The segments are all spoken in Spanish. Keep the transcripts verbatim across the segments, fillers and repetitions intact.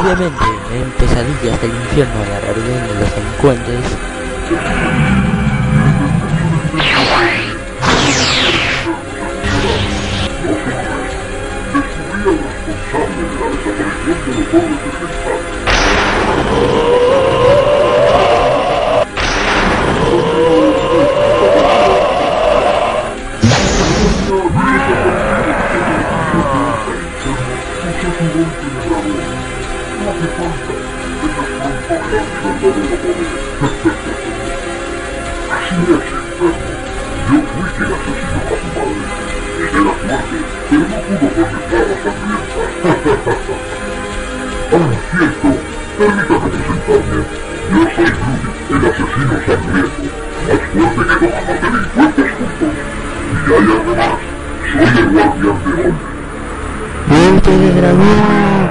Obviamente, en Pesadillas del Infierno, la rebelión de los delincuentes. ¡Golpe de dragón!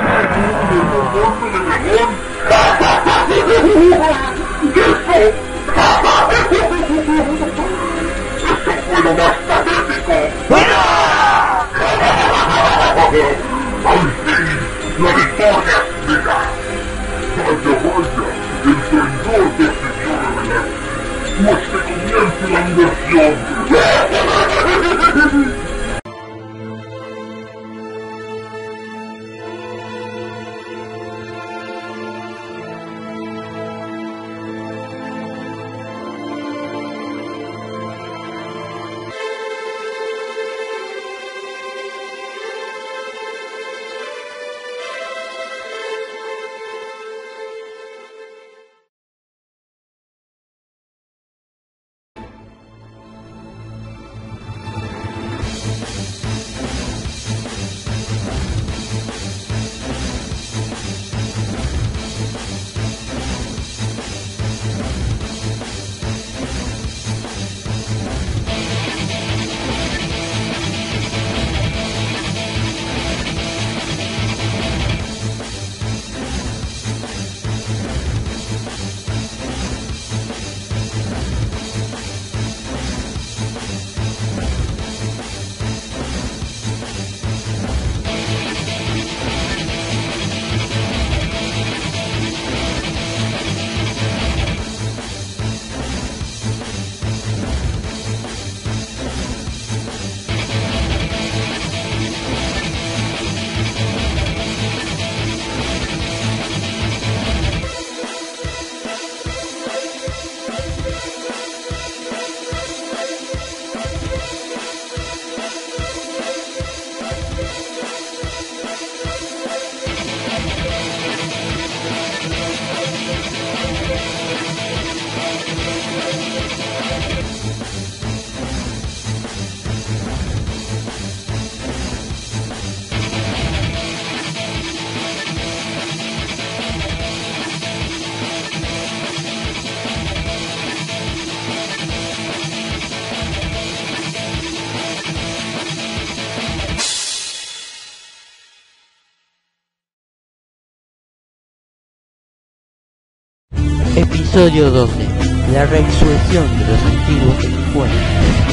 Episodio doce. La resurrección de los antiguos delincuentes.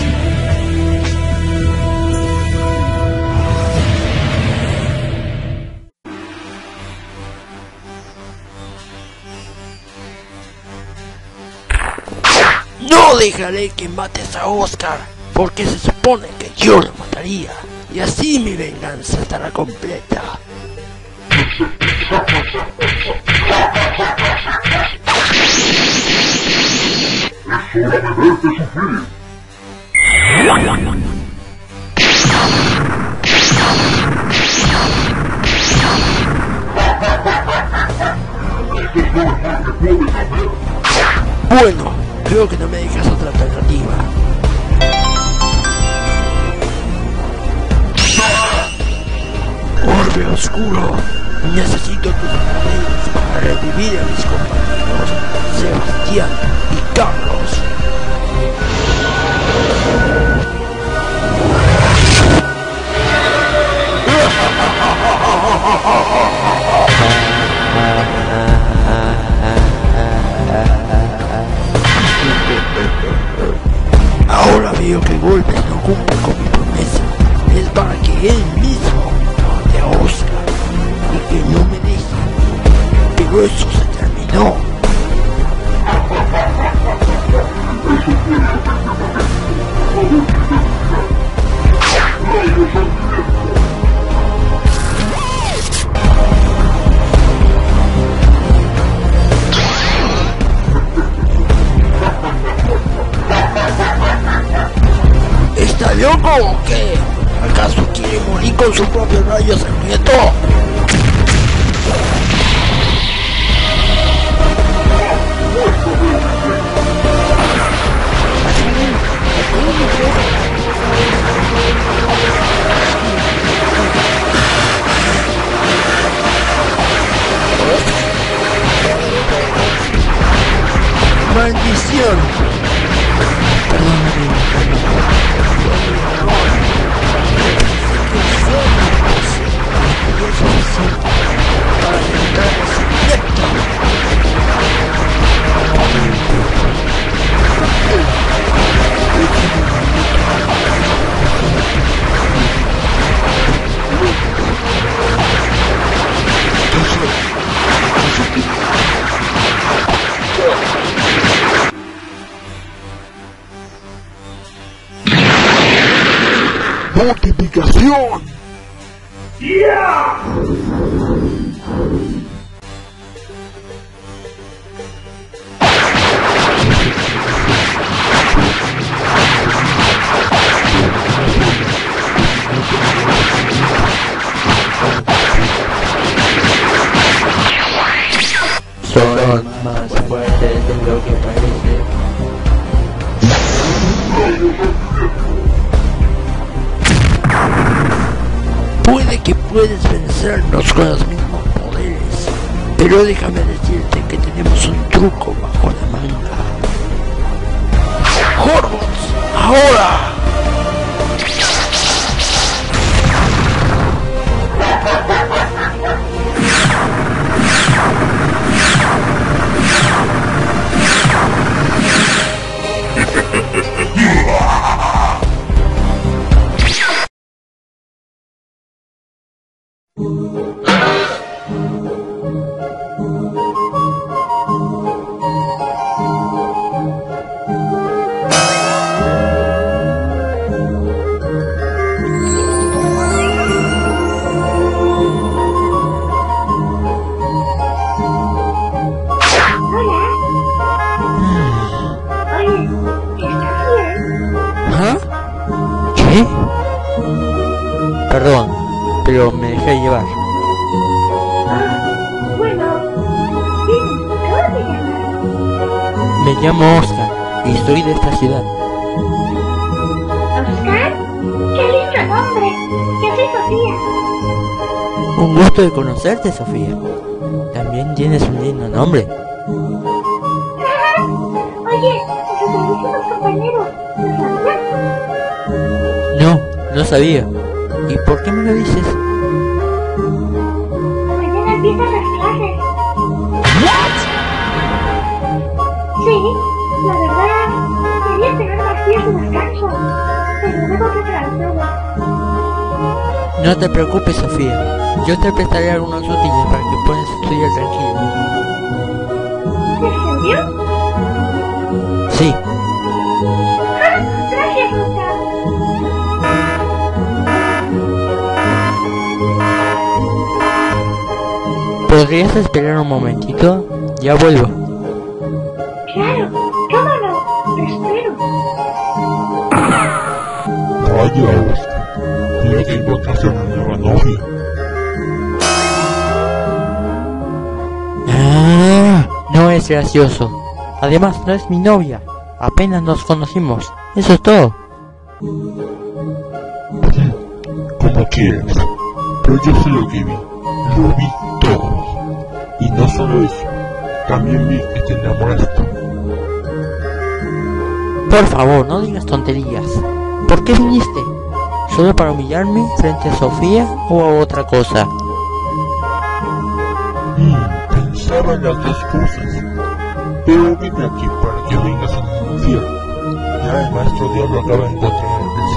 No dejaré que mates a Oscar, porque se supone que yo lo mataría, y así mi venganza estará completa. ¡Es hora de verte sufrir! ¡Esto es lo mejor que puedes hacer! Bueno, creo que no me dejas otra alternativa. Orbe oscuro, necesito tus poderes para revivir a mis compañeros Sebastián y Carlos. Ahora veo que Golpes no cumple con mi promesa. Es para que él mismo mate a Oscar y que no me deje antes. Pero eso se terminó. ¿Está loco o qué? ¿Acaso quiere morir con su propio rayo sangriento? ¡Maldición! Perdóname. ¡Multiplicación! ¡Yeah! Son más fuertes de lo que parece. Puede que puedes vencernos con los mismos poderes, pero déjame decirte que tenemos un truco bajo la manga. ¡Horbots! ¡Ahora! ¿Qué? Perdón, pero me dejé llevar. Bueno, sí, ¿cómo te llamas? Me llamo Oscar y soy de esta ciudad. ¿Oscar? ¡Qué lindo nombre! Yo soy Sofía. Un gusto de conocerte, Sofía. También tienes un lindo nombre. Oye, nosotros somos compañeros. ¿Lo sabías? No, no sabía. ¿Y por qué me lo dices? Mañana empiezan las clases. Sí, la verdad, quería tener más días de descanso, pero debo preparar todo. No te preocupes, Sofía. Yo te prestaré algunos útiles para que puedas estudiar tranquilo. ¿En serio? Sí. ¡Ah! ¡Gracias, Oscar! ¿Podrías esperar un momentito? Ya vuelvo. Claro, cómo no, te espero. Vaya, Oscar. Creo que encontraste una nueva novia. Ah, no es gracioso. Además, no es mi novia. Apenas nos conocimos. Eso es todo. Como quieras. Pero yo sé lo que vi. Lo vi todo. Y no solo eso. También vi que te enamoraste. Por favor, no digas tonterías. ¿Por qué viniste? ¿Solo para humillarme frente a Sofía o a otra cosa? Mm, pensaba en las dos cosas. Pero vine aquí para que vengas a confiar. Ya el maestro Diablo acaba de encontrar el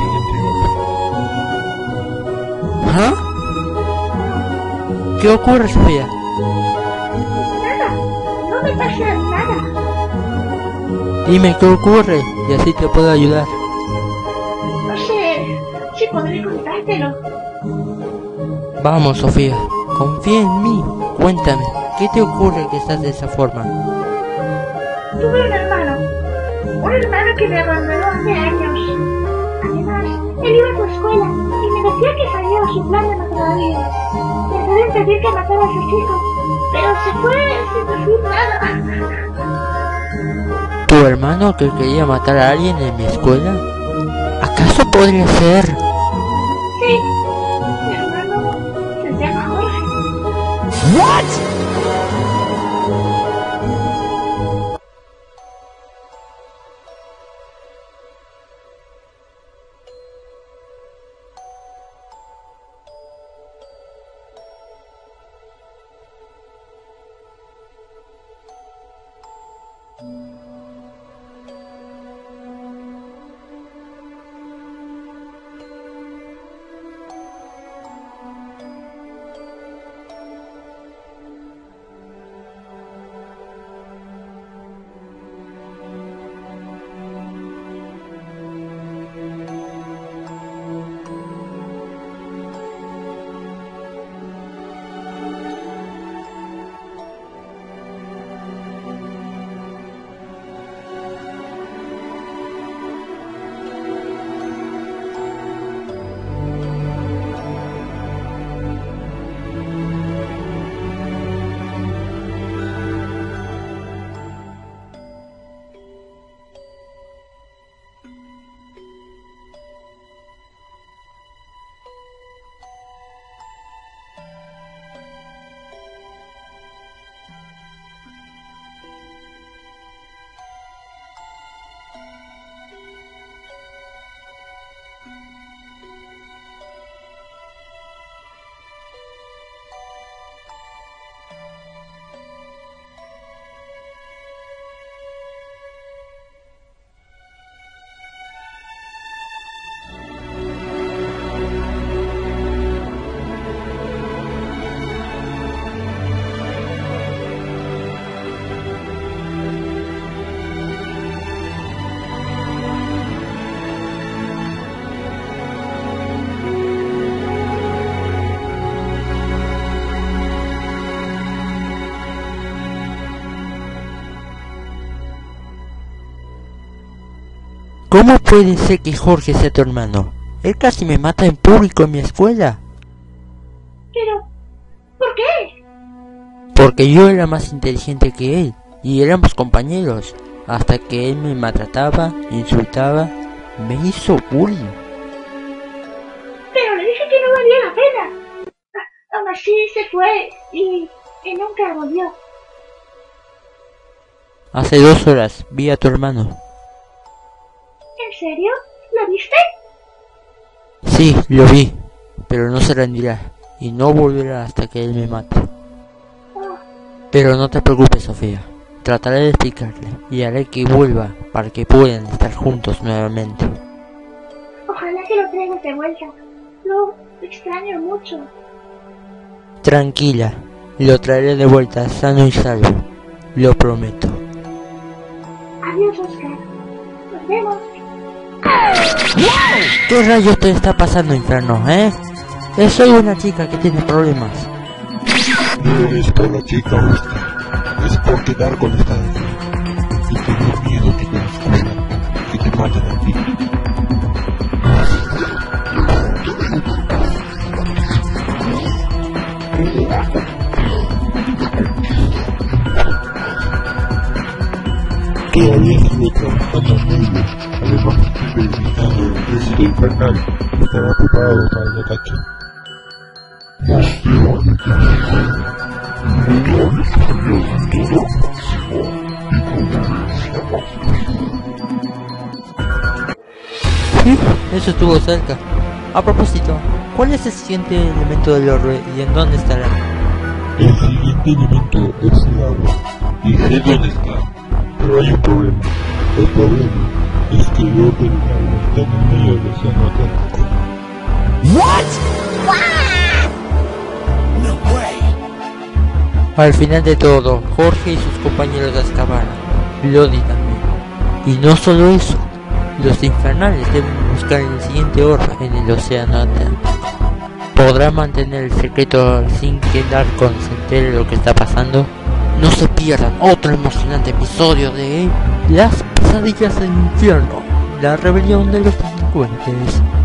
siguiente hombre. ¿Ah? ¿Qué ocurre, Sofía? Nada, no me pasa nada. Dime qué ocurre y así te puedo ayudar. No sé si podré contártelo. Vamos, Sofía, confía en mí. Cuéntame, ¿qué te ocurre que estás de esa forma? Tuve un hermano, un hermano que me abandonó hace años. Además, él iba a tu escuela y me decía que falló su plan de matar a alguien. Trató de impedir que matara a sus hijos, pero se fue sin decir nada. ¿Tu hermano que quería matar a alguien en mi escuela? ¿Acaso podría ser? Sí, mi hermano se llama Jorge. ¿What? ¿Cómo puede ser que Jorge sea tu hermano? Él casi me mata en público en mi escuela. Pero, ¿por qué? Porque yo era más inteligente que él, y éramos compañeros, hasta que él me maltrataba, insultaba, me hizo bullying. Pero le dije que no valía la pena. A- Aún así se fue y, y nunca volvió. Hace dos horas vi a tu hermano. ¿En serio? ¿Lo viste? Sí, lo vi, pero no se rendirá, y no volverá hasta que él me mate. Oh, Pero no te preocupes, Sofía. Trataré de explicarle, y haré que vuelva para que puedan estar juntos nuevamente. ojalá que lo traigas de vuelta. Lo extraño mucho. Tranquila, lo traeré de vuelta sano y salvo, lo prometo. Adiós, Oscar. Nos vemos. ¿Qué rayos te está pasando, infierno, eh? Eh, Soy una chica que tiene problemas. No eres por la chica, Oscar. Es por quedar con esta de aquí. Y tengo miedo que te descubran, que te maten a ti. Todavía estuve trabajando en ello. Además, estoy verificando el ejército infernal que estará preparado para el ataque. Sí, eso estuvo cerca. A propósito, ¿cuál es el siguiente elemento del orbe y en dónde estará? El siguiente elemento es el agua. Y sé dónde está. Pero hay un problema. El problema es que el orbe del agua está en el medio del océano Atlántico. What? No way. Al final de todo, Jorge y sus compañeros la excavarán, Lodi también. Y no solo eso, los infernales deben buscar el siguiente orbe en el océano Atlántico. ¿Podrá mantener el secreto sin que Darkon se entere de lo que está pasando? No se pierdan otro emocionante episodio de Las pesadillas del infierno, la rebelión de los delincuentes.